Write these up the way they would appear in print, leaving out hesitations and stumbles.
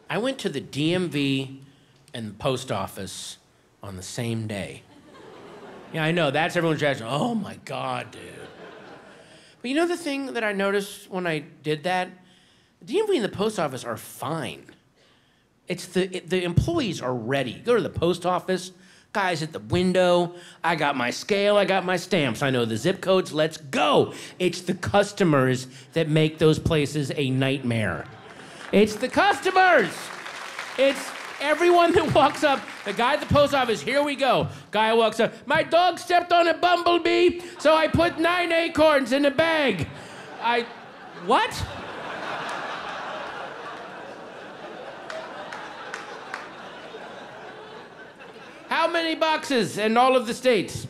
I went to the DMV and the post office on the same day. Yeah, I know, that's everyone's reaction. Oh my God, dude. But you know the thing that I noticed when I did that? The DMV and the post office are fine. It's the employees are ready. Go to the post office, guys at the window, I got my scale, I got my stamps, I know the zip codes, let's go. It's the customers that make those places a nightmare. It's the customers. It's everyone that walks up. The guy at the post office, here we go. Guy walks up, my dog stepped on a bumblebee, so I put 9 acorns in a bag. What? How many boxes in all of the states?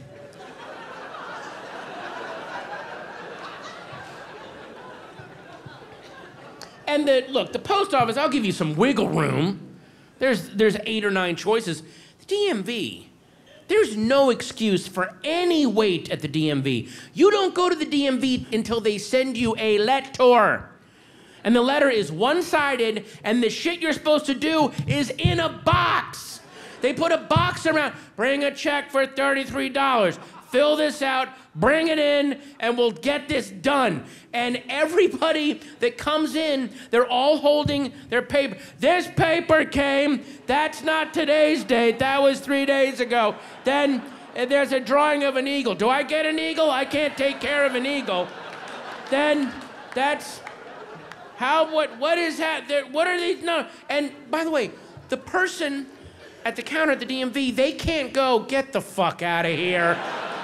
And look, the post office, I'll give you some wiggle room. There's 8 or 9 choices. The DMV, there's no excuse for any wait at the DMV. You don't go to the DMV until they send you a letter. And the letter is one-sided, and the shit you're supposed to do is in a box. They put a box around, bring a check for $33. Fill this out, bring it in, and we'll get this done. And everybody that comes in, they're all holding their paper. This paper came, that's not today's date, that was 3 days ago. Then there's a drawing of an eagle. Do I get an eagle? I can't take care of an eagle. Then that's, what is that? What are these, no. And by the way, the person at the counter at the DMV, they can't go, get the fuck out of here.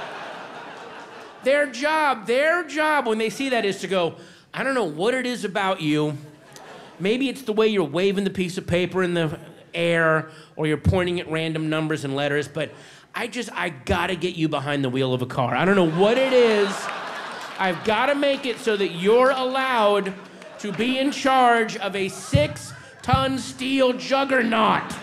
Their job when they see that is to go, I don't know what it is about you. Maybe it's the way you're waving the piece of paper in the air or you're pointing at random numbers and letters, but I gotta get you behind the wheel of a car. I don't know what it is. I've gotta make it so that you're allowed to be in charge of a 6-ton steel juggernaut.